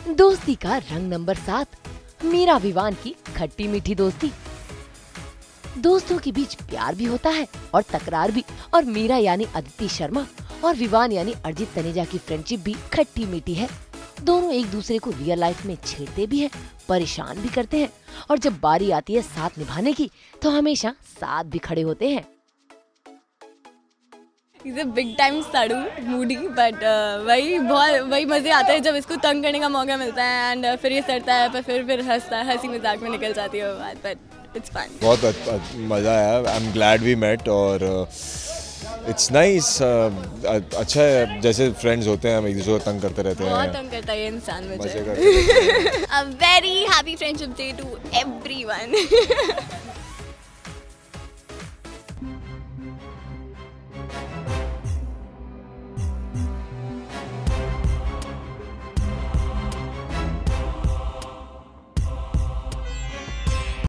दोस्ती का रंग नंबर 7, मीरा विवान की खट्टी मीठी दोस्ती। दोस्तों के बीच प्यार भी होता है और तकरार भी, और मीरा यानी अदिति शर्मा और विवान यानी अरिजीत तनेजा की फ्रेंडशिप भी खट्टी मीठी है। दोनों एक दूसरे को रियल लाइफ में छेड़ते भी हैं, परेशान भी करते हैं, और जब बारी आती है साथ निभाने की तो हमेशा साथ भी खड़े होते हैं। He's a big time साड़ू मूडी, बट वही मजे आते हैं जब इसको तंग करने का मौका मिलता है, एंड फिर ये सड़ता है, पर फिर हंसता है, हंसी मजाक में निकल जाती है वो बात, बट इट्स फन। बहुत मज़ा आया। I am glad we met और इट्स नाइस। अच्छा है, जैसे फ्रेंड्स होते हैं हम एक दूसरे को तंग करते रहते हैं। बहुत तंग करता है ये इंसान मुझे। मजे करते हैं। A very happy friendship day to everyone.